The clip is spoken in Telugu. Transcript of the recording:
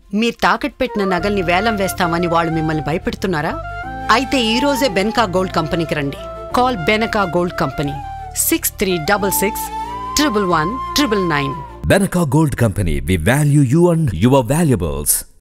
మీరు తాకట్టు పెట్టిన నగల్ని వేలం వేస్తామని వాళ్ళు మిమ్మల్ని భయపెడుతున్నారా? అయితే ఈ రోజే బెనకా గోల్డ్ కంపెనీకి రండి. Call Benaka gold company 6366 111 999. Benaka Gold Company, we value you and your valuables.